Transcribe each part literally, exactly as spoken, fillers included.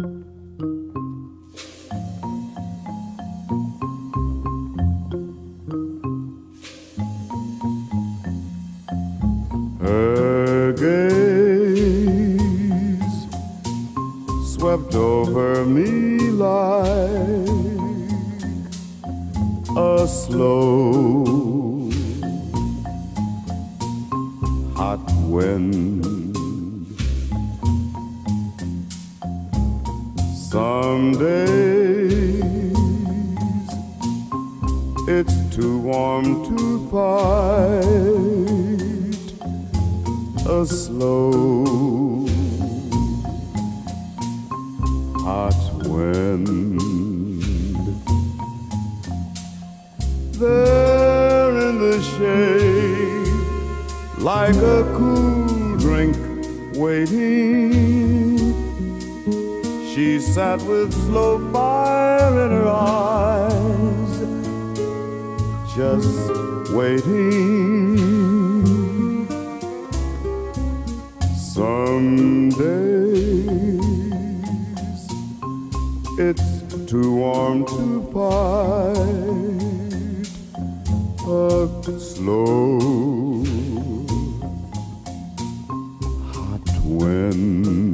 Her gaze swept over me like a slow hot wind. Some days it's too warm to fight a slow hot wind. There in the shade, like a cool drink waiting, she sat with slow fire in her eyes, just waiting. Some days it's too warm to fight a slow hot wind.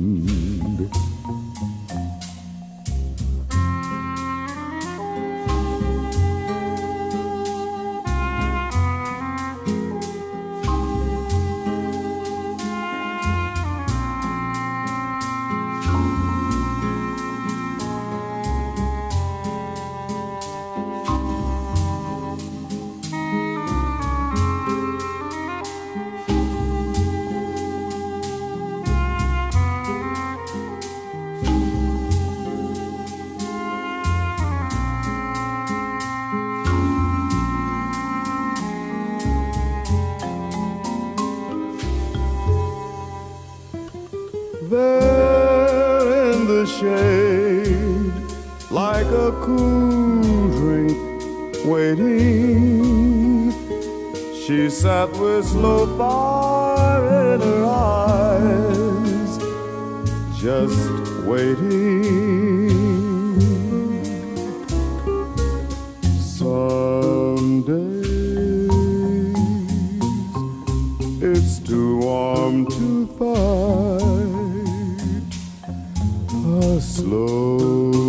There in the shade, like a cool drink waiting, she sat with slow fire in her eyes, just waiting. Some days it's too warm to fight a slow